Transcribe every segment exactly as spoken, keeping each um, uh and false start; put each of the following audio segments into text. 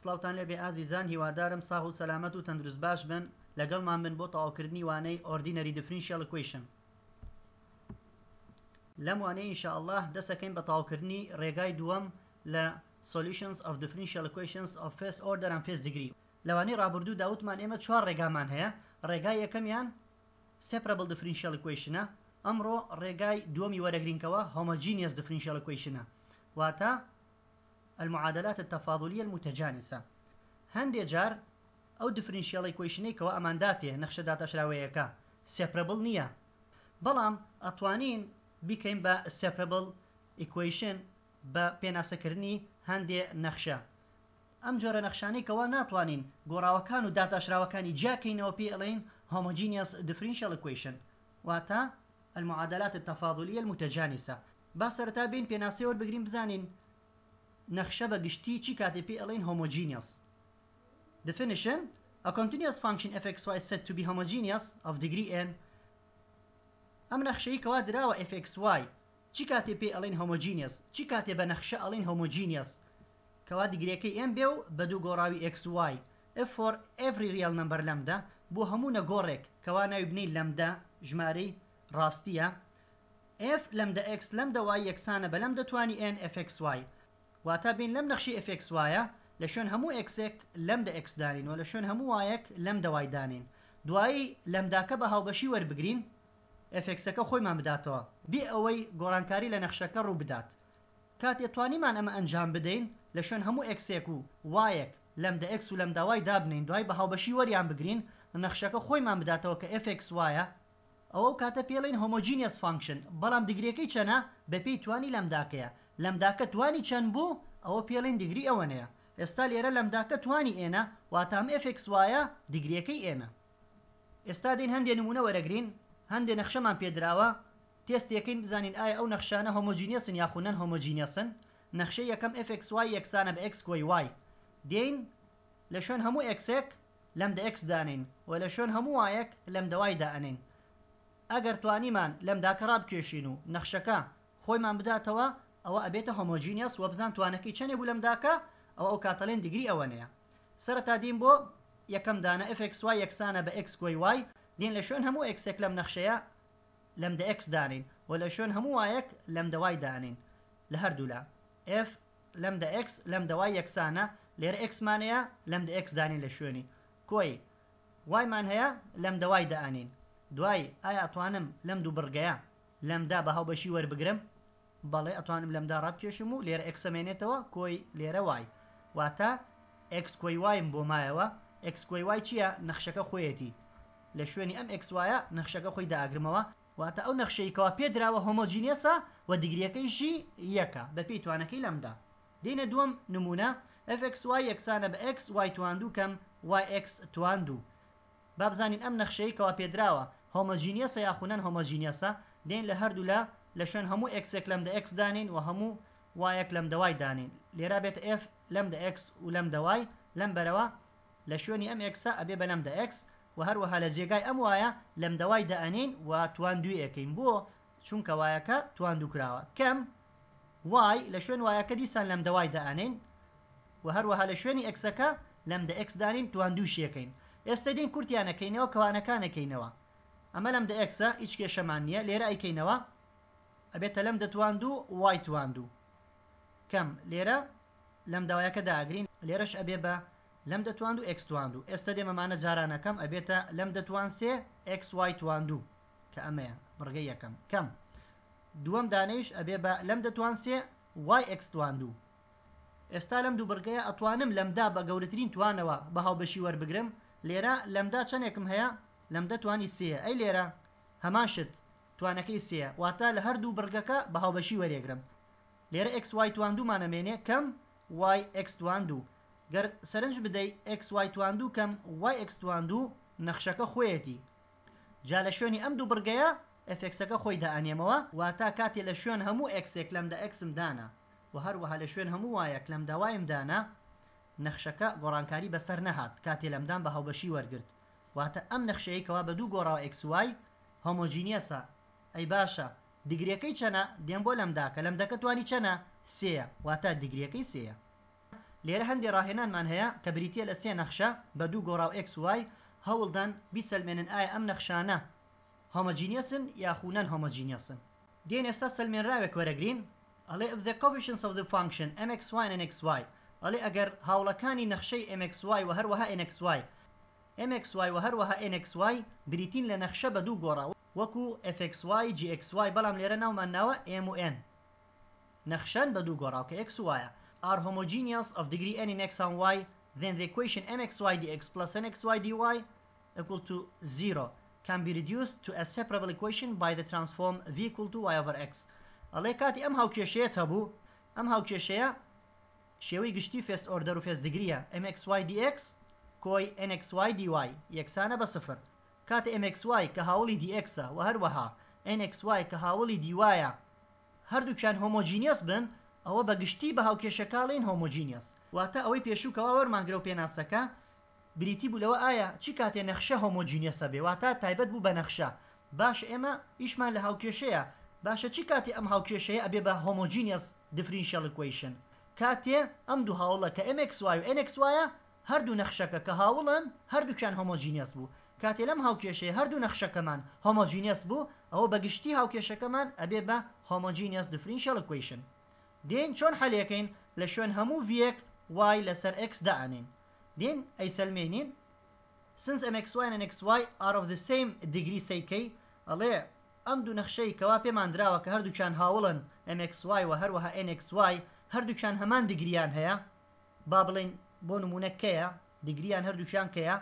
سڵاوتان لێبێ ئازیزان، هیوادارم ساغ و سەلامەت و تەندروست باش بن. لەگەڵمان بن بۆ تەواوکردنی وانەی Ordinary Differential Equation. لەم وانەیە ئینشاءالله دەسەکەین بە تەواوکردنی ڕێگای دووەم لە Solutions of Differential Equations of First Order and First Degree. لەوانەی ڕابردوو داوتمان ئێمە چوار ڕێگامان هەیە. ڕێگای یەکەمیان Separable Differential Equation. ئەمڕۆ ڕێگای دووەمی وەرەگرینکەوە Homogeneous Differential Equation. واتە المعادلات التفاضلية المتجانسة. هەندێک جار ئەو differential equation کەەوە ئەمان داتێ نەخشە داتەشراوەیەەکە separable نییە، بەڵام ئەتوانین بیکەین بە separable equation بە پێناسەکردنی هەندێک نەخشە. ئەم جۆرە نەخشانەی کەەوە ناتوانین گۆڕاوەکان و داتاشراوەکانی جاکەینەوە پێ ئەڵێن Homogeneous Differential Equation، واتە المعادلات التفاضلية المتجانسة. با سەرەتا بین پێناسەی وەربگرین بزانین نەخشە بە گشتی چی کاتێ پێ ئەڵێن homogeneous. Definition: a continuous function fxy is said to be homogeneous of degree n. ئەم نەخشەی کەوا دراوە fxy چی کاتێ پێ ئەڵێن homogeneous، چی کاتێ بە نەخشە ئەڵێن homogeneous کەوا دیگریەکەی n بێ و بە دوو گۆڕاوی xy. If for every real number lambda بۆ هەموو نەگۆڕێک کەوا ناوی بنەی لەمدا ژمارەی ڕاستیە f لەمدا x لەمدا y یەکسانە بە لەم دەتوانی n fxy. واتا بین لەم نەخشی fxy لە شوێن هەموو xێک لەمدا x دانین و لە شوێن هەموو وایەک لەمدا y دانین. دوایی لەمداکە بە هاوبەشی وەربگرین fxەکە خۆیمان بداتەوە بێ ئەوەی گۆڕانکاری لە نەخشەکە ڕوو بدات. کاتێ توانیمان ئەمە ئەنجام بدەین لە شوێن هەموو xێک و وایەک لەمدا x و لەمدا y دابنین، دوای بە هاوبەشی وەریان بگرین نەخشەکە خۆیمان بداتەوە کە fxy ئەوە کاتە پێڵین homogeneous function، بەڵام دیگریەکەی چەنە بە پێی توانی لەمداکەیە. لەمداکە توانی چەند بوو ئەوە پێڵین دیگری ئەوەنەیە. ئێستا لێرە لەمداکە توانی ئێنە واتام fxy دیگریەکەی ئێنە. ئێستا دین هەندێک نمونە وەرەگرین، هەندێک نەخشەمان پێدراوە تێستیەکەین بزانین ئایا ئەو نەخشانە homogeneousن یاخونەن homogeneousن. نەخشەی یەکەم fxy یەکسانە بە x کۆی y. دێین لە شوێن هەموو xێک لەمدا x دانین و لە شوێن هەموو وایەک لەمدا y دائەنین. ئەگەر توانیمان لەمداکە ڕابکێشین و نەخشەکە خۆیمان بداتەوە ئەوە ئەبێتە homogeneous و بزان توانەکەی چەندێ بوو لەمداکە ئەوە ئەو کاتەڵێن دیگری ئەوەنەیە. سەرەتا دین بۆ یەکەم دانە fxy یەکسانە بە x کۆی y. دین لە شوێن هەموو xێک لەم نەخشەیە لەمدا x دانین و لە شوێن هەموو وایەک لەمدا y دانین. لە هەردوولا f لەمدا x لەمدا y یەکسانە، لێرە x مانەیە لەمدا x دانین لە شوێنی کۆی y مان هەیە لەمدا y دائنین. دوای ئایا ئەتوانم لەم دوو بڕگەیە لەمدا بە هاوبەشی وەربگرم؟ بەڵێ ئەتوانم لەمدا ڕابکێشم و لێرە x ئەمێنێتەوە کۆی لێرە y. واتە x کۆی ym بۆ مایەوە. x کۆی y چییە؟ نەخشەکە خۆیەتی. لە شوێنی ئەم xyە نەخشەکە خۆی داگرمەوە. واتە ئەو نەخشەی کەوا پێدراوە هۆمۆجینیەسە و دیگریەکەیشی یەکە بە پێی توانەکەی لەمدا. دێنە دووەم نمونە fxy یەکسانە بە x y تواندوو کەم yx تواندوو. با بزانین ئەم نەخشەی کەوا پێدراوە هۆمۆجینیەسە یاخونەن هۆمۆجینیەسە. دێن لە هەردوولا لە شوێن هەموو xێک لەمدا x دانین و هەموو وایەک لەمدا y دانین. لێرە بێت f لەمدا x و لەمدا y. لەم بەرەوە لە شوێنی ئەم xە ئەبێ بە لەمدا x و هەروەها لە جێگای ئەم وایە لەمدا y دائەنین و تواندوی ئەەکەین بۆ چونکە وایەکە تواندوو کراوە. کەم y لە شوێن وایەکە دیسان لەمدا y دائەنین و هەروەها لە شوێنی xەکە لەمدا x دانین تواندووشیەکەین. ئێستا دین کورتیانەکەینەوە کەوانەکانەکەینەوە. ئەمە لەمدا xە هیچ کێشەمان نییە، لێرە ئەیکەینەوە ئەبێتە لەمدا تواندوو y تواندوو. کەم لێرە لەم داوایەکە داگرین، لێرەش ئەبێ بە لەمدا تواندوو x تواندوو. ئێستا دێمەمانە جارانەکەم ئەبێتە لەمدا توان سێ xy تواندوو کە ئەمەیە بڕگەی یەکەم. کەم دووەم دانەیش ئەبێ بە لەمدا توان سێ yx تواندوو. ئێستا لەم دوو بڕگەیە ئەتوانم لەمدا بە گەورەترین توانەوە بە هاوبەشی وەربگرم. لێرە لەمدا چەندێکم هەیە؟ لەمدا توانی سێە. ئەی لێرە هەمان شت توانەکەی سێە، واتە لە هەردوو بڕگەکە بە هاوبەشی وەرێگرم. لێرە xy تواندوومانەمێنێ کەم yx تواندوو. گەر سەرنج بدەی xy تواندوو کەم yx تواندوو نەخشەکە خۆیەتی. جا لە شوێنی ئەم دوو بڕگەیە fxەکە خۆی دائەنێمەوە، واتە کاتێ لە شوێن هەموو xێک لەمدا xم دانا و هەروەها لە شوێن هەموو وایەک لەمدا ym دانا نەخشەکە گۆڕانکاری بەسەر نەهات کاتێ لەمدان بە هاوبەشی وەرگرت. واتە ئەم نەخشەیە کەوا بە دوو گۆڕاوە xy هۆمۆجینیەسە. ئەی باشە دیگریەکەی چەنە؟ دێم بۆ لەمداکە لەمدەکە توانی چەنە؟ سێە، واتە دیگریەکەی سێە. لێرە هەندێک ڕاهێنانمان هەیە کە بریتە لە سێ نەخشە بە دوو گۆڕاو x y هەوڵدان بیسەلمێنن ئایا ئەم نەخشانە هۆمۆجینیەسن یاخو نەن هۆمۆجینیەسن. دێن ئێستا سەلمێنراوێک وەرەگرین ئەڵێ if the coefficients of the function mxy and nxy ئەڵێ ئەگەر هاوڵەکانی نەخشەی mxy و هەروەها nxy mxy و هەروەها nxy بریتین لە نەخشە بە دوو گۆڕاو وەکو fxy gxy بەڵام لێرە ناومان ناوە m و n نەخشەن بە دوو گۆڕاو کە x و y are homogeneous of degree n in x and y, then the equation mxy dx plus nxy dy equal to zero can be reduced to a separable equation by the transform v equal to y over x. ئەڵێ کاتی ئەم هاوکێشەیە هەبوو ئەم هاوکێشەیە شێوەی گشتی فێس ئۆردەر و فێس دیگریە mxy dx کۆی nxy dy یەکسانە بە سفر. کاتە mxy کە هاوڵی dxە و هەروەها nxy کە هاوڵی dyە هەردووکیان هۆمۆجینیەس بن ئەوە بە گشتی بە هاوکێشەکاڵین هۆمۆجینیەس. واتە ئەوەی پێشووکەوە وەرمانگرە و پێناسەکە بریتی بوو لەوە ئایا چی کاتێ نەخشە هۆمۆجینیەسە بێ واتە تایبەت بوو بە نەخشە باش ئێمە ئیشمان لە هاوکێشەیە باشە چی کاتی ئەم هاوکێشەیە ئەبێ بە هۆمۆجینیەس differential equation کاتێ ئەم دوو هاوڵە کە mxy و nxyە هەردوو نەخشەکە کە هاوڵن هەردووکیان هۆمۆجینیەس بوو. کاتێ لەم هاوکێشەیە هەردوو نەخشەکەمان هۆمۆجینیەس بوو ئەوە بە گشتی هاوکێشەکەمان ئەبێ بە homogeneous differential equation. دێن چۆن حەلەکەین لە شوێن هەموو vێک y لەسەر x دائنین. دێن ئەیسەلمێنین since mxy and nxy are of the same degree say k ئەڵێ ئەم دوو نەخشەی کەوا پێمان دراوە کە هەردووکیان هاوڵن mxy و هەروەها nxy هەردووکیان هەمان دیگریان هەیە با بڵین بۆ نمونە کەیە دیگریان هەردووکیان کەیە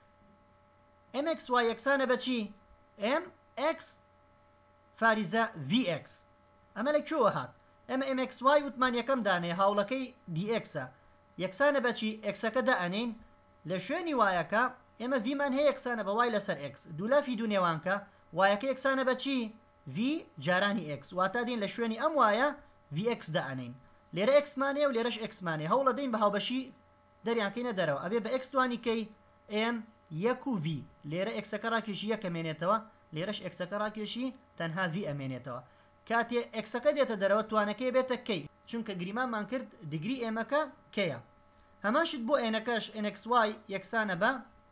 mxy یەکسانە بە چی m x فاریزە vx ئەمە لە کوێوە هات ئەمە mxy وتمان یەکەم دانێ هاوڵەکەی dxە یەکسانە بە چی xەکە دائەنین لە شوێنی وایەکە ئێمە vمان هەیە یەکسانە بە y لەسەر x دوولافی دوو نێوانکە وایەکە یەکسانە بە چی v جارانی x واتە دین لە شوێنی ئەم وایە vx دائەنین لێرە xمانەیە و لێرەش xمانێ هەوڵە دەین بە هاوبەشی دەریانکەینە دەرەوە ئەبێ بە x توانی کەی m یەک و v لێرە xەکە ڕاکێشی یەک ئەمێنێتەوە لێرەش xەکە ڕاکێشی تەنها v ئەمێنێتەوە کاتێ xەکە دێتە دەرەوە توانەکەی بێتە کەی چونکە گریمانمان کرد دیگری ئێمەکە کەیە هەماشت بۆ ئێنەکەش nxy یەکسانە بە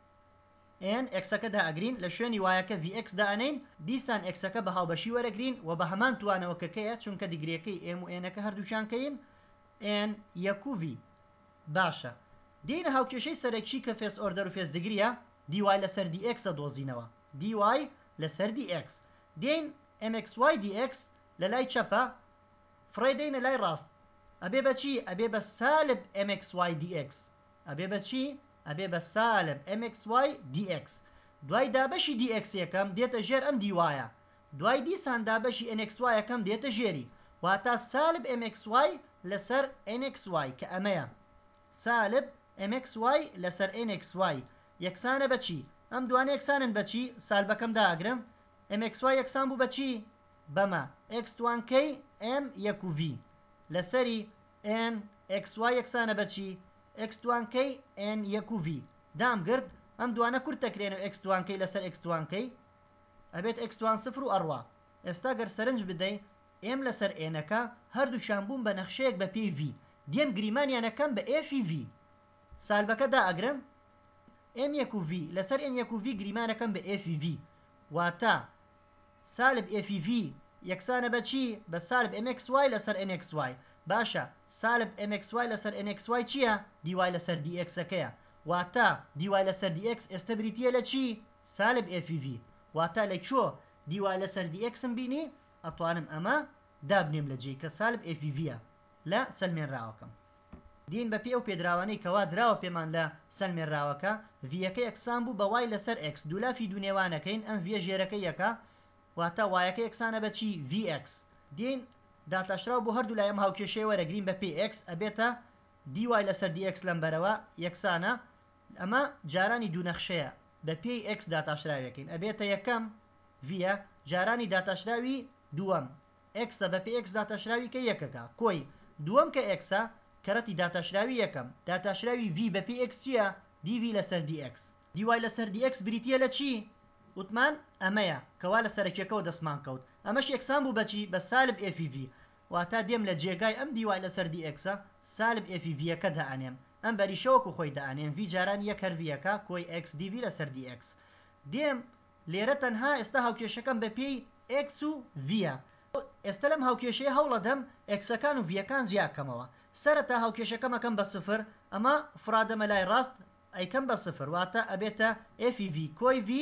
n xەکە دائەگرین لە شوێنی وایەکە vx دائەنین دیسان xەکە بە هاوبەشی وەرەگرین و بە هەمان توانەوە کەکەیە چونکە دیگریەکەی m و n'ەکە هەردووچان کەین n یەک و v باشە. دێنە هاوکێشەی سەرەکی کە فێس ئۆردەر و فێس دیگریە dy لەسەر dx دۆزینەوە dy لەسەر dx دێن mxy dx لە لای چەپە فڕێدەینە لای ڕاست ئەبێ بە چی ئەبێ بە سالب mxy dx ئەبێ بە چی ئەبێ بە سالب mxy dx دوای دابەشی dx یەکەم دێتە ژێر ئەم دیوایە دوای دیسان دابەشی nxy یەکەم دێتە ژێری واتە سالب mxy لەسەر nxy کە ئەمەیە سالب mxy لەسەر nxy یەکسانە بە چی ئەم دوانە یەکسانن بە چی سالبەکەم داگرم mxy یەکسان بوو بە چی بەمە x توانکەی m یەک و v لەسەری n xy یەکسانە بە چی x توانکەی n یەک و v دامگرت ئەم دوانە کورت دەکرێنەوە x توانکەی لەسەر x توانکەی ئەبێت x توان سفر و ئەڕوا ئێستا گەر سەرنج بدەی m لەسەر n'ەکە هەردووشان بوون بە نەخشەیەک بە پێی v دێم گریمانیانەکەم بە f v سالبەکە دائەگرم m یەک و v لەسەر n یەک و v گریمانەکەم بە f v واتە سالب f v یەکسانە بە چی بە سالب mxy لەسەر nxy باشە سالب mxy لەسەر nxy چییە dy لەسەر dxەکەیە واتە dy لەسەر dx ئێستا بریتیە لە چی سالب f v واتە لە چۆ dy لەسەر dxم بینی ئەتوانم ئەمە دابنێم لە جێی کە سالب f vە لە سەلمێنراوەکەم. دین بە پێ ئەو پێدراوانەی کەوا دراوە پێمان لە سەلمێنراوەکە vەکە یەکسان بوو بە y لەسەر x دوولافی دوو نێوانەکەین ئەم v ژێرەکە یەکە واتە وایەکە یەکسانە بە چی vx دین داتاشراو بۆ هەردوو لای ئەم هاوکێشەی وەرەگرین بە px ئەبێتە dy لەسەر dx لەمبەرەوە یەکسانە ئەمە جارانی دوو نەخشەیە بە پێی x داتاشراوێکین ئەبێتە یەکەم vە جارانی داتاشراوی دووەم x بە پێی x داتاشراوی کە یەکەکە کۆی دووەم کە xە کەرەتی داتاشراوی یەکەم داتاشراوی v بە پێی x چییە dv لەسەر dx dy لەسەر dx بریتیە لە چی وتمان ئەمەیە کەوا لە سەرکێکەوە دەستمان کەوت ئەمەش یەکسان بوو بەچی بە سالب f v واتە دێم لە جێگای ئەم dy لەسەر dxە سالب ئێفی ڤیەکە دائەنێم ئەم بەریشەوەکو خۆی دائەنێم ڤی جاران یەک هەرڤیەکە کۆی x dv لەسەر dx دێم لێرە تەنها ئێستا هاوکێشەکەم بە پێی x و vە ئێستا لەم هاوکێشەیە هەوڵە دەم ئەکسەکان و ڤیەکان جیاکەمەوە سەرەتا هاوکێشەکەمەکەم بە سفر ئەمە فرادەمە لای ڕاست ئەیکەم بە سفر واتە ئەبێتە ئێفی v کۆی v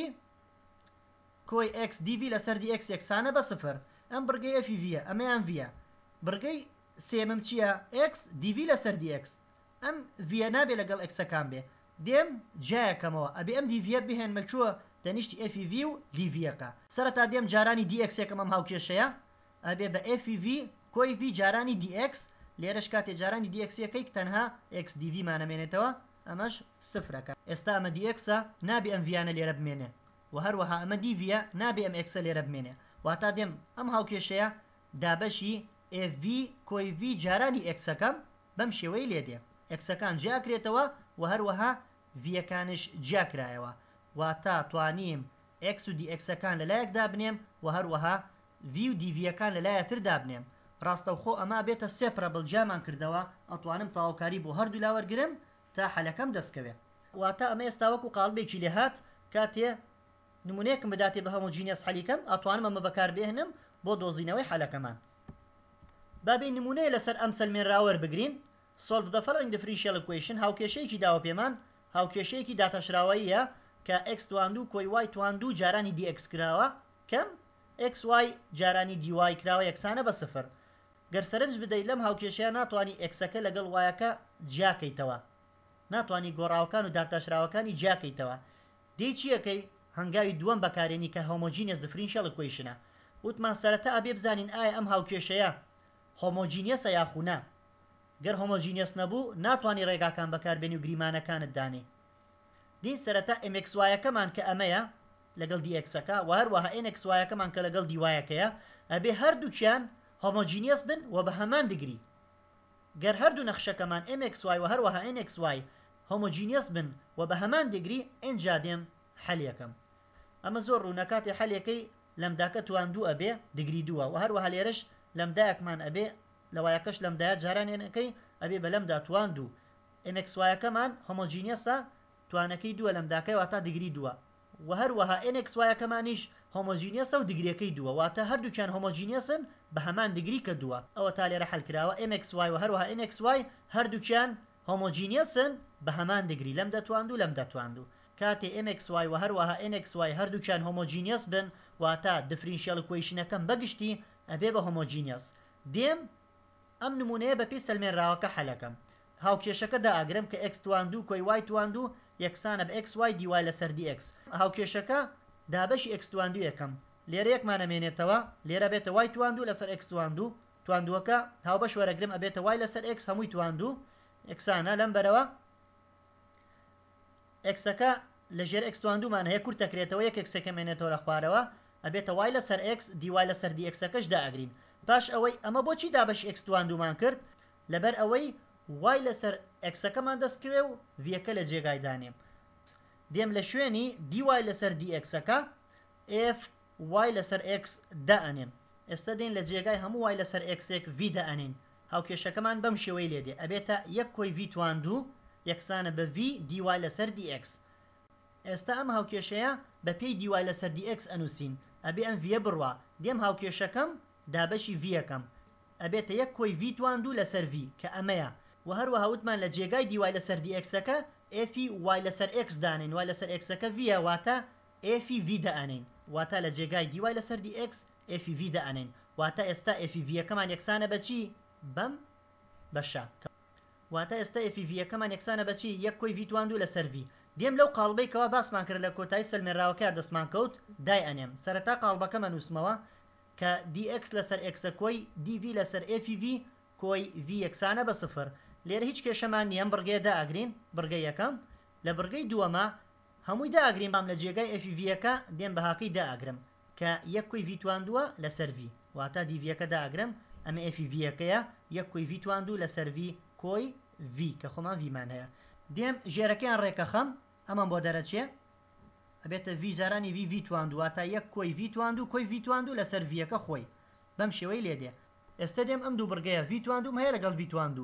کۆی x dv لەسەر dx یەکسانە بە سفر ئەم بڕگەی ئێفی vە ئەمەیان vە بڕگەی سێمم چییە x dv لەسەر dx ئەم vە نابێ لەگەڵ ئەکسەکان بێ دێم جایەکەمەوە ئەبێ ئەم دیڤە بهێن مەلچووە دەنیشتی ئێفی v و دیڤەکە سەرەتا دێم جارانی dx یەکەم ئەم هاوکێشەیە ئەبێ بە ئێفی v کۆی v جارانی dx لێرەش کاتێ جارانی dx یەکەی تەنها x dv مانەمێنێتەوە ئەمەش سفرەکە ئێستا ئەمە dxە نابێ ئەم ڤیانە لێرە بمێنێ و هەروەها ئەمە دیڤە نابێ ئەم ئەکسە لێرە بمێنێ واتا دێم ئەم هاوکێشەیە دابەشی ئێف کۆی v جارانی ئەکسەکەم بەم شێوەی لێدێ ئەکسەکان جیاکرێتەوە و هەروەها ڤیەکانش جیاکرایەوە واتە توانیم x و dxەکان لەلایەکدا بنێم و هەروەها v و دیڤەکان لەلایەتردا بنێم ڕاستەوخۆ ئەمە بێتە سێپرەبڵ جامان کردەوە ئەتوانم تاواکاری بۆ هەردوو لاوەرگرم تا حەلەکەم دەستکەوێت واتە ئەمە ئێستا وەکو قاڵبێکی لێهات کاتێ نمونەیەکم بداتێ بە هۆمۆجینیەس حەلیکەم ئەتوانم ئەمە بەکاربێنم بۆ دۆزینەوەی حەلەکەمان بابێ نمونەیە لەسەر ئەم سەلمێنراوە بگرین solve the following differential equation هاوکێشەیەکی داوە پێمان هاوکێشەیەکی داتەشراوەیە کە x تواندوو کۆی y تواندوو جارانی dx کراوە کەم xy جارانی dy کراوە یەکسانە بە سفر گەر سەرنج بدەیت لەم هاوکێشەیە ناتوانانی ئەکسەکە لەگەڵ وایەکە جیاکەیتەوە ناتوانانی گۆڕاوەکان و داتەشراوەکانی جیاکەیتەوە دەی چیەکەی هەنگاوی دووەم بەکارێنی کە homogeneous differential equation وتمان سەرەتا ئەبێ بزانین ئایا ئەم هاوکێشەیە homogeneous یاخونا گەر homogeneous نەبوو ناتوانانی ڕێگاکان بەکاربێنی و گریمانەکانت دانێ دین سەرەتا mxyەکەمان کە ئەمەیە لەگەڵ dxەکە و هەروەها nxyەکەمان کە لەگەڵ dyەکەیە ئەبێ هەردووکیان homogeneous بن و بە هەمان دگری گەر هەردوو نەخشەکەمان mxy و هەروەها nxy homogeneous بن و بە هەمان دگری ئینجا دێم حەلیەکەم ئەمە زۆر ڕوونە کاتێ حەلەکەی لەمداکە تواندوو ئەبێ دگری دووە و هەروەها لێرەش لەمدایەکمان ئەبێ لەوایەکەش لەمدایە جارانێنەکەی ئەبێ بە لەمدا تواندوو mxyەکەمان homogeneousە توانەکەی دووە لەمداکەی واتە دگری دووە و هەروەها nxyەکەمانیش homogeneousە و دگریەکەی دووە واتە هەردووکیان homogeneousن بە هەمان دگری کە دووە ئەوە تا لێرە حەلکراوە mxy و هەروەها nxy هەردووکیان homogeneousن بە هەمان دگری لەم دەتواندوو لەم دەتواندوو کاتێ mxy و هەروەها nxy هەردووکیان homogeneous بن واتە differential equationەکەم بەگشتی ئەبێ بە homogeneous دێم ئەم نمونەیە بە پێی سەلمێنراوەکە حەلەکەم هاوکێشەکە دائەگرم کە x تواندوو کۆی y تواندوو یەکسانە بە xy dy لەسەر dx هاوکێشەکە دابەشی x تواندوو یەکەم لێرە یەکمانەمێنێتەوە لێرە بێتە y تواندوو لەسەر x تواندوو تواندووەکە هاوبەش وەرەگرم ئەبێتە y لەسەر x هەمووی تواندوو یەکسانە لەم بەرەوە xەکە لەژێر x تواندوومان هەیە کورتەکرێتەوە یەک xەکە مێنێتەوە لە خوارەوە ئەبێتە y لەسەر x dy لەسەر dxەکەش دائەگرین پاش ئەوەی ئەمە بۆچی دابەش x تواندوومان کرد لەبەر ئەوەی y لەسەر xەکەمان دەستکرێ و vەکە لە جێگای دانێم دێم لە شوێنی dy لەسەر dxەکە f y لەسەر x دائەنێم ئێستا دێن لە جێگای هەموو y لەسەر xێک v دائەنین هاوکێشەکەمان بەم شێوەی لێدێ ئەبێتە یەک کۆی v تواندوو یەکسانە بە v dy لەسەر dx ئێستا ئەم هاوکێشەیە بە پێی dy لەسەر dx ئەنووسین ئەبێ ئەم vە بڕوا دێم هاوکێشەکەم دابەشی vەکەم ئەبێتە یەک کۆی v تواندوو لەسەر v کە ئەمەیە و هەروەها وتمان لە جێگای dy لەسەر dxەکە ئێفی y لەسەر x دانین y لەسەر xەکە vە واتە ئێفی v دائەنین واتە لە جێگای dy لەسەر dx ئێفی v دائەنین واتە ئێستا ئێفی vەکەمان یەکسانە بەچی بەم بەشە واتە ئێستا ئێفی vەکەمان یەکسانە بەچی یەک کۆی v تواندوو لەسەر v دێم لەو قاڵبەیەکەوە باسمان کرد لە کۆتایی سەلمێنراوەکە دەستمان کەوت دای ئەنێم سەرەتا قاڵبەکەمە نووسمەوە کە dx لەسەر xە کۆی dv لەسەر ئێفی v کۆی v یەکسانە بە سفر لێرە هیچ کێشەمان نییە بڕگەیە دائەگرین بڕگەی یەکەم لە بڕگەی دووەمە هەمووی دائەگرین بام لە جێگای ئێفی vەکە دێم بەهاکەی دائەگرم کە یەک کۆی v تواندووە لەسەر v واتە دیڤەکە دائەگرم ئەمە ئێفی vەکەیە یەک کۆی v تواندوو لەسەر v کۆی v کە خۆمان vمان هەیە دێم ژێرەکەیان ڕێکەخەم ئەمان بۆ دەرەچێ ئەبێتە v جارانی v v تواندوو واتە یەک کۆی v تواندوو کۆی v تواندوو لەسەر vەکە خۆی بەم شێوەی لێدێ ئێستا دێم ئەم دوو بڕگەیە v تواندووم هەیە لەگەڵ v تواندوو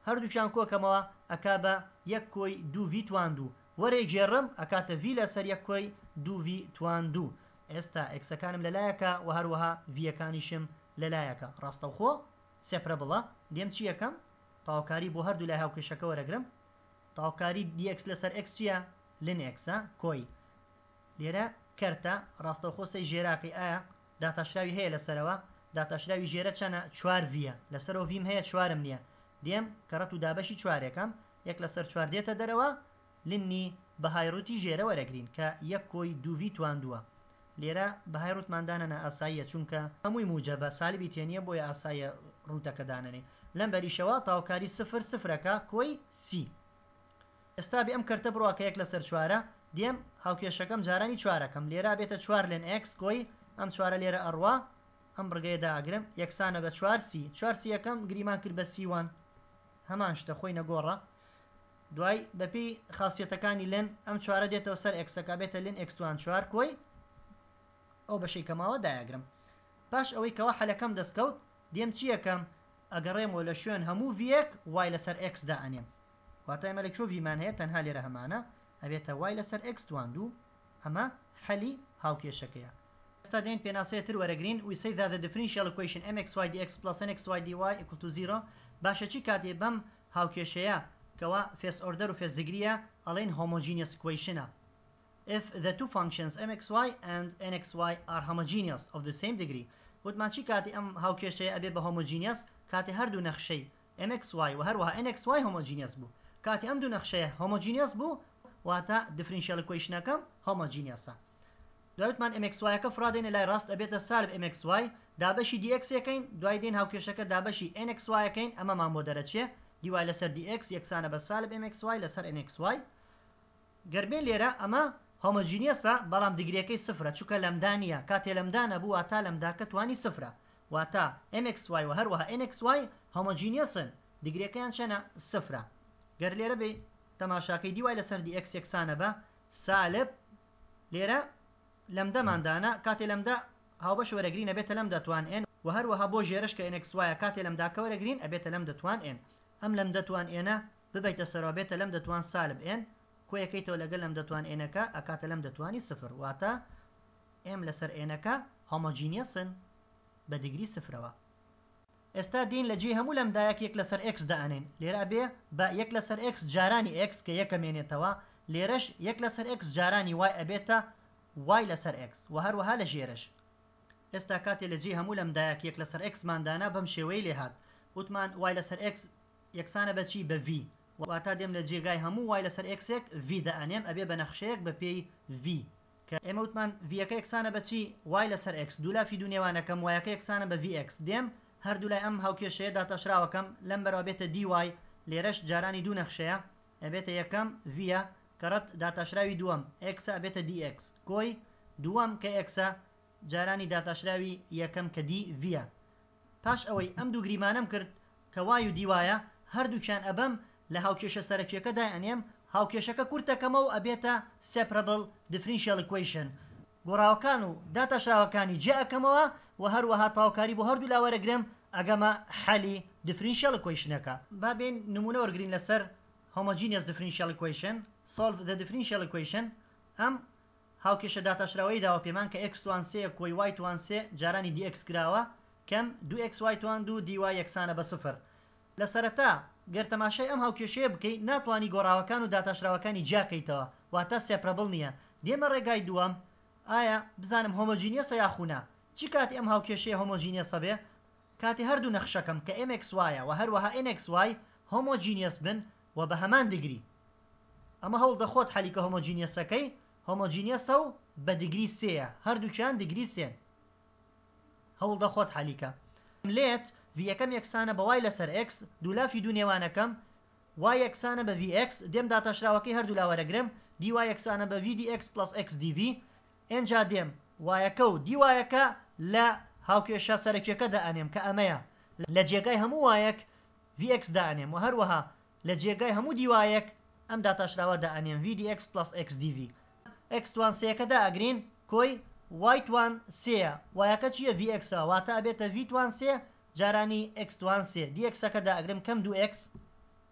هەردووچیان کۆکەمەوە ئەکا بە یەک کۆی دوو ڤی توان دوو وەرێ جێڕم ئەکاتە ڤی لەسەر یەک کۆی دوو ڤی توان دوو. ئێستا ئەکسەکانم لەلایەکە و هەروەها ڤیەکانیشم لەلایەکە. ڕاستەوخۆ سێپرە بڵە دێم چی یەکەم تاوکاری بۆ هەردوو لای هاوکێشەکە وەرەگرم. تاوکاری دیX لەسەر X چییە؟ لن Xە کۆی لێرە کەرتە ڕاستەوخۆ سەی ژێراکەی ئایا داتاشراوی هەیە لەسەرەوە داتاشراوی ژێرە چەنە چوار ڤیە لەسەرەوە ڤیم هەیە چوارم نییە دێم کەڕەت و دابەشی چوارێکم یەک لەسەر چوار دێتە دەرەوە لنی بەهایڕوتی ژێرە وەرەگرین کە یەک کۆی دوو ڤی توان دووە. لێرە بەهایڕوتماندانەنە ئاساییە چونکە هەمووی موجەبە سالیبی تێنیە بۆیە ئاساییە ڕوتەکە دانێنێ لەم بەریشەوە تاوکاری سفر سفرەکە کۆی سی. ئێستا بێ ئەم کەرتە بڕواکە یەک لەسەر چوارە دێم هاوکێشەکەم جارانی چوارەکەم لێرە بێتە چوار لێن X کۆی ئەم چوارە لێرە ئەڕوا ئەم ڕگەیەدا ئاگرم یەکسانە بە چوار سی چوار سی یەکەم گریمان کرد بە سیوان هەمان شتە خۆی نەگۆڕە. دوای بەپی خاصیەتەکانی لێن ئەم چوارە دێتەوە سەر ئەکسەکە بێتە لێن ئەکسوان چوار کۆی ئەو بەشەی کەماوە دایەگرم. پاش ئەوەی کەوا حەلەکەم دەستکەوت دێم چی یەکەم ئەگەڕێمەوە لە شوێن هەموو ڤیەک وای لەسەر X دا ئەنێم واتە ئێمە لە چۆ ڤیمان هەیە تەنها لێرە هەمانە ئەبێتە وای لەسەر X توان دوو ئەمە حەلی هاوکێشەکەیە. ئێستا دێن پێناسەیەتر وەرەگرین we say that the differential equation mxy dx plus nxy dy equal to zero. باشە چی کاتێ بەم هاوکێشەیە کەوا face order و face degree ئەڵێن homogeneous equation. If the two functions mxy and nxy are homogeneous of the same degree وتمان چی کاتی ئەم هاوکێشەیە ئەبێ بە homogeneous کاتی هەردوو نەخشەی mxy و هەروەها nxy homogeneous بوو. کاتی ئەم دوو نەخشەیە homogeneous بوو واتە differential equationەکەم homogeneous. دوایتمان mxy-ەکە فرادێنە لای ڕاست ئەبێتە سالب mxy دابەشی dx یەکەین دوای دێن هاوکێشەکە دابەشی nxy یەکەین ئەمەمان بۆ دەرەچێ dy لەسەر dx یەکسانە بە سالب mxy لەسەر nxy. گەربێن لێرە ئەمە هۆمۆجینیەسە بەڵام دیگریەکەی سفرە چونکە لەمدانە کاتێ لەمدانە بوو واتە لەمداکە توانی سفرە واتە mxy و هەروەها nxy هۆمۆجینیەسن دیگریەکەیان چەنە سفرە. گەر لێرە بێ تەماشاکەی dy لەسەر dx یەکسانە بە سالب لێرە لەمدەماندانە کاتێ لەمدا هاوبەش وەرەگرین ئەبێتە لەم دەتوان n و هەروەها بۆ ژێرش کە nxy کاتێ لەمداکە وەرەگرین ئەبێتە لەم دەتوان n ئەم لەم دەتوان ئێنە ببیتە سەرەوە بێتە لەم دەتوان سالب n کۆیەکەیتەوە لەگەڵ لەم دەتوان ئێنەکە ئەکاتە لەم دەتوانی سفر واتە ئێم لەسەر ئێنەکە هۆمۆجینیەسن بە دیگری سفرەوە. ئێستا دین لە جێ هەموو لەمدایەک یەک لەسەر X دائنێن لێرە بێ بە یەک لەسەر X جارانی X کە یەکەمێنێتەوە لێرەش یەک لەسەر X جارانی Y ئەبێتە Y لەسەر X و هەروەها لە ژێرش. ئێستا کاتێ لە جێ هەموو لەمدایەک یەک لەسەر X ماندانە بەم شێوەی لێهات وتمان Y لەسەر X یەکسانە بەچی بە V واتە دێم لە جێگای هەموو وای لەسەر ئەکسێک V دەئەنێم ئەبێ بە نەخشەیەک بە پێی V کە ئێمە وتمان ڤیەکە یەکسانە بەچی وای لەسەر X دوولافی دوونێوانەکەم وایەکە یەکسانە بە Vx دێم هەردوو لای ئەم هاوکێشەیە داتەشراوەکەم لەم بەرەوە بێتە dy لێرەش جارانی دوو نەخشەیە ئەبێتە یەکەم ڤە کەڕەت داتەشراوی دووەم X ئەبێتە dx کۆی دووەم کە X جارانی داتەشراوی یەکەم کە دی ڤە. پاش ئەوەی ئەم دوو گریمانم کرد کە وای و دیوایە هەردووچیان ئەبەم لە هاوکێشە سەرەکیەکەدا ئەنێم هاوکێشەکە کورتەکەمە و ئەبێتە separable differential equation گۆڕاوەکان و داتەشراوەکانی جێئەکەمەوە و هەروەها تاوکاری بۆ هەردوو لاوەرەگرم ئەگەمە حەلی differential equationەکە. با بێن نمونە وەرگرین لەسەر homogeneous differential equation solve the differential equation. ئەم هاوکێشە داتەشراوەی داوە پێمان کە x توان سێ کۆی y توان سێ جارانی dx کراوە کەم دوو x y توان دوو dy یەکسانە بە سفر. لە سەرەتا گەر تەماشای ئەم هاوکێشەیە بکەیت ناتوانانی گۆڕاوەکان و داتەشراوەکانی جاکەیتەوە واتە سێپرەبڵ نییە. دێمە ڕێگای دووەم ئایا بزانم هۆمۆجینیەسە یاخونا چی کاتی ئەم هاوکێشەیە هۆمۆجینیەسە بێ کاتی هەردوو نەخشەکەم کە mxy و هەروەها nxy هۆمۆجینیەس بن و بە هەمان دیگری. ئەمە هەوڵ دەخۆت حەلیکە هۆمۆجینیەسەکەی هۆمۆجینیەسە و بە دیگری سێە هەردووچیان دیگری سێن هەوڵ دەخۆت حەلیکە. لێت V یەکەم یەکسانە بە y لەسەر X دوولافی دوو نێوانەکەم y یەکسانە بە Vx دێم داتەشراوەکەی هەردوو لاوەرەگرم dy یەکسانە بە V dx plus x dv ئەنجا دێم وایەکە و دیوایەکە لە هاوکێشە سەرەکیەکە دائەنێم کە ئەمەیە لە جێگای هەموو وایەک Vx دائەنێم و هەروەها لە جێگای هەموو دیوایەک ئەم داتەشراوە دائەنێم V dx plus x dv. X توان سێەکە دائەگرین کۆی y توان سێە وایەکە چییە Vx واتە ئەبێتە V توان سێ جارانی x توان سێ dxەکە دائەگرم کەم دوو x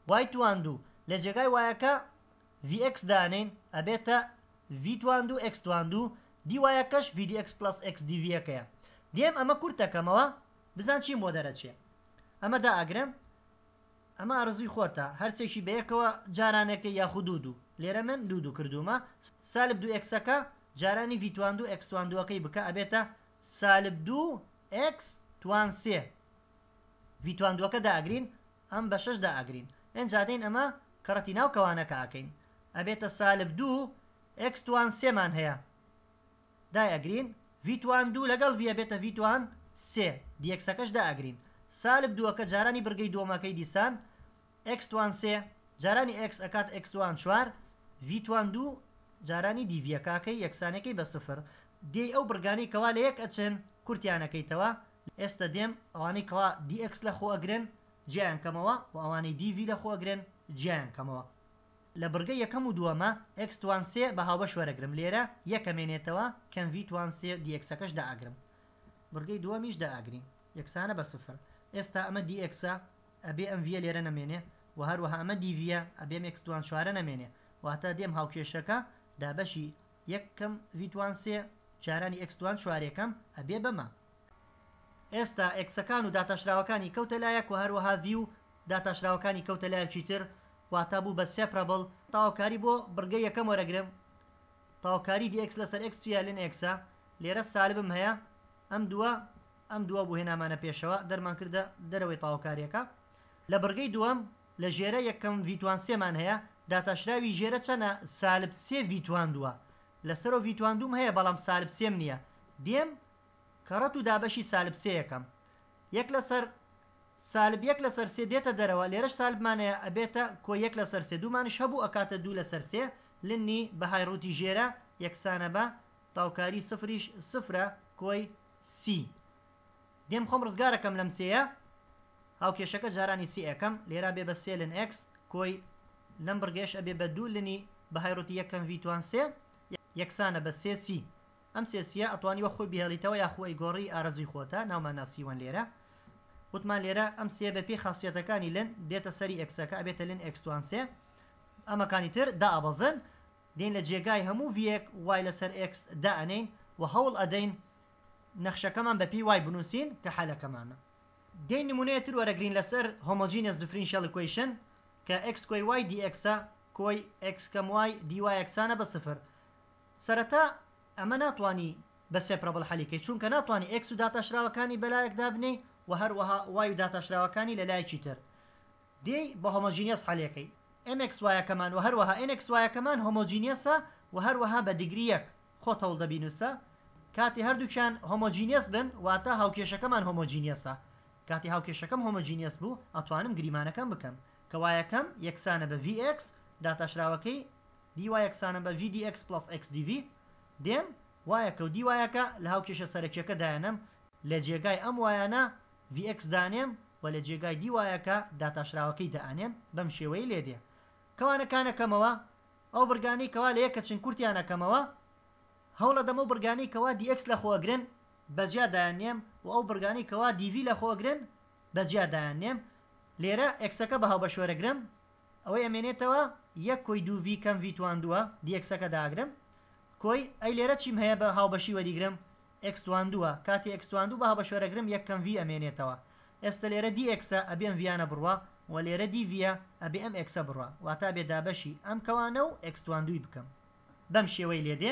وای توان دوو لە جێگای وایەکە ڤی ئێکس دانین ئەبێتە ڤی توان دوو ئێکس توان دوو دی وایەکەش ڤی دی ئێکس پلس ئێکس دی ڤیەکەیە دێم ئەمە کورتەکەمەوە بزان چیم بۆ دەرەچێ ئەمە دائەگرم ئەمە ئارزوی خۆتە هەرچێکی بەیەکەوە جارانێکە یاخود دوو دوو لێرە من دوو دوو کردومە سالب دوو ئێکسەکە جارانی ڤی توان دوو ئێکس توان دووەکەی بکە ئەبێتە سالب دوو ئێکس توان سێ ڤی توان دووەکە دائەگرین ئەم بە شەش دائەگرین ئەنجادەین ئەمە کەڕەتی ناو کەوانەکە ئاکەین ئەبێتە سالب دوو ئێکس توان سێمان هەیە دایەگرین ڤی توان دوو لەگەڵ ڤی ئەبێتە ڤی توان سێ دی ئێکسەکەش دائەگرین سالب دووەکە جارانی بڕگەی دووەمەکەی دیسان ئێکس توان سێ جارانی ئێکس ئەکات ئێکس توان چوار ڤی توان دوو جارانی دیڤیەکەکەی یەکسانەکەی بە سفر دێی ئەو بڕگانی کەوا لە یەک ئەچن کورتیانەکەیتەوە ئێستا دێم ئەوانەی کەوا دی ئێکس لە خۆ ئەگرن جیان کەمەوە و ئەوانەی دیڤی لە خۆ ئەگرن جیان کەمەوە لە بڕگەی یەکەم و دووەمە ئێکس توان سێ بە هاوبەش وەرەگرم لێرە یەکەمێنێتەوە کەم ڤی توان سێ دی ئێکسەکەش دائەگرم بڕگەی دووەمیش دائەگرین یەکسانە بە سفر ئێستا ئەمە دی ئێکسە ئەبێ ئەم ڤیە لێرە نەمێنێ و هەروەها ئەمە دیڤە ئەبێم ئێکس توان چوارە نەمێنێ واتە دێم هاوکێشەکە دابەشی یەکەم ڤی توان سێ جارانی ئێکس توان چوارێکەم ئەبێ بەمە ئێستا ئێکسەکان و داتاشراوەکانی کەوتە لایەک و هەروەها ڤی و داتاشراوەکانی کەوتە لایەکی تر واتە بوو بە سێپرەبڵ تاواکاری بۆ بڕگەی یەکەم وەرەگرم تاواکاری دی ئێکس لەسەر ئێکس چیە لێن ئێکسە لێرە سالبم هەیە ئەم دووە ئەم دووە بوو هێنامانە پێشەوە دەرمان کردە دەرەوەی تاواکاریەکە لە بڕگەی دووەم لە ژێرە یەکەم ڤی توان سێمان هەیە داتاشراوی ژێرە چەنە سالب سێ ڤی توان دووە لەسەرەوە ڤی توان دووم هەیە بەڵام سالب سێم نییە دێم کەڕەت و دابەشی سالب سێ یەکەم یەک لەسەر سالب یەک لەسەر سێ دێتە دەرەوە لێرەش سالبمانەیە ئەبێتە کۆ یەک لەسەر سێ دوومانش هەبوو ئەکاتە دوو لەسەر سێ لنی بە هایڕوتی ژێرە یەکسانە بە تاوکاری سفریش سفرە کۆی سی دێم خۆم ڕزگارەکەم لەم سێیە هاوکێشەکە جارانی سی ئەەکەم لێرە بێ بە سێ لن ئێکس کۆی لەم بڕگەش ئەبێ بە دوو لنی بە هایڕوتی یەکەم ڤی توان سێ یەکسانە بە سێ سی ئەم سێسیە ئەتوانی وە خۆی بهێڵیتەوە یاخۆی گۆڕی ئارەزوی خۆتە ناومان ناسیوەن لێرە وتمان لێرە ئەم سێ بە پێی خاصیەتەکانی لن دێتە سەری ئێکسەکە ئەبێتە لن ئێکس توان سێ ئەمەکانی تر دائەبەزن دێن لە جێگای هەموو ڤیەک وای لەسەر ئێکس دائەنین و هەوڵ ئەدەین نەخشەکەمان بە پێی وای بنووسین کە حەلەکەمانە دێن نمونەیە تر وەرەگرین لەسەر Homogeneous Differential Equation کە ئێکس کۆی وای دی ئێکسە کۆی ئێکس کەم وای دی وای یەکسانە بە سفر سەرەتا ئەمە ناتوانی بە سێپرەبڵ حەلیکەی چونکە ناتوانانی ئێکس و داتاشراوەکانی بەلایەکدا بنەی و هەروەها وای و داتاشراوەکانی لە لایەکی تر دێی بە هۆمۆجینیەس حەلەکەی ئێم ئێکس وایەکەمان و هەروەها ئێن ئێکس وایەکەمان هۆمۆجینیەسە و هەروەها بە دیگری یەک خۆت هەوڵ دەبینوسە کاتی هەردووچیان هۆمۆجینیەس بن واتە هاوکێشەکەمان هۆمۆجینیەسە کاتی هاوکێشەکەم هۆمۆجینیەس بوو ئەتوانم گریمانەکەم بکەم کە وایەکەم یەکسانە بە ڤی ئێکس داتاشراوەکەی دی وای یەکسانە بە ڤی دی ئێکس پلس ئێکس دی ڤی دێم وایەکە و دی وایەکە لە هاوکێشە سەرەکیەکە دایەنم لە جێگای ئەم وایانە ڤی ئێکس دانێم و لە جێگای دی وایەکە داتاشراوەکەی دائانێم بەم شێوەی لێدێ کەوانەکانەکەمەوە ئەو بڕگانی کەوا لە یەکە چن کورتیانەکەمەوە هەوڵە دەمە و بڕگانی کەوا دی ئێکس لە خۆگرن بەجیا دایانێم و ئەو بڕگانی کەوا دیڤی لە خۆگرن بەجیا دایانێم لێرە ئێکسەکە بە هاوبەش وەرەگرم ئەوەی ئەمێنێتەوە یەک کۆی دوو ڤی کەم ڤی توان دووە دی ئێکسەکە داگرم کۆی ئەی لێرە چیم هەیە بە هاوبەشی وەریگرم ئێکس توان دووە کاتی ئێکس توان دوو بە هاوبەش وەرەگرم یەکەم ڤی ئەمێنێتەوە ئێستا لێرە دی ئێکسە ئەبێم ڤیانە بڕوە و لێرە دی ڤیە ئەبێ ئەم ئێکسە بڕوە واتە بێ دابەشی ئەم کەوانە و ئێکس توان دووی بکەم بەم شێوەی لێدێ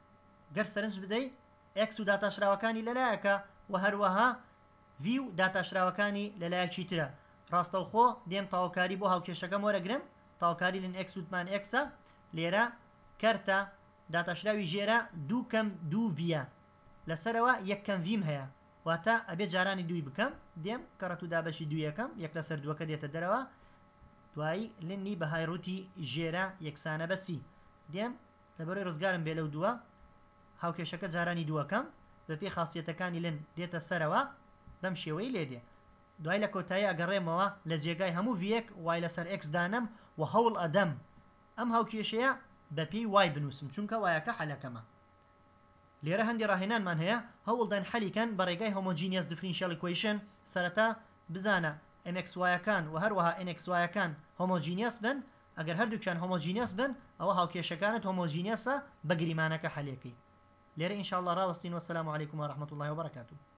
گەر سەرنج بدەی ئێکس و داتاشراوەکانی لەلایەکە و هەروەها ڤی و داتاشراوەکانی لەلایەکی ترە ڕاستەوخۆ دێم تاواکاری بۆ هاوکێشەکەم وەرەگرم تاواکاری لن ئێکس وتمان ئێکسە لێرە کەرتە داتاشراوی ژێرە دوو کەم دوو ڤیە لەسەرەوە یەکەم ڤیم هەیە واتە ئەبێ جارانی دووی بکەم دێم کەڕەت و دابەشی دوو یەکەم یەک لەسەر دووەکە دێتە دەرەوە دوایی لنی بە هایڕوتی ژێرە یەکسانە بە سی دێم لەبەرەوەی ڕزگارم بێ لەو دووە هاوکێشەکە جارانی دووەکەم بە پێی خاصیەتەکانی لن دێتە سەرەوە بەم شێوەی لێدێ دوای لە کۆتایی ئەگەڕێمەوە لە جێگای هەموو ڤیەک وای لەسەر ئێکس دانم و هەوڵ ئەدەم ئەم هاوکێشەیە بە پێی وای بنووسم چونکە وایەکە حەلەکەمە لێرە هەندی ڕاهێنانمان هەیە هەوڵدان حەلیکەن بە ڕێگای Homogeneous Differential Equation سەرەتا بزانە ام اكس واي كان و هەروەها ان اكس واي كان هۆمۆجینیەس بن ئەگەر هەردووکیان هۆمۆجینیەس بن ئەوە هاوکێشەکانت هۆمۆجینیەسە بە گریمانەکە حەلێکی لێرە ئینشاءالله ڕاوەستین وەسەلام عەلەیکوم وەرەحمەتوڵڵاهی وبەرەکاتوه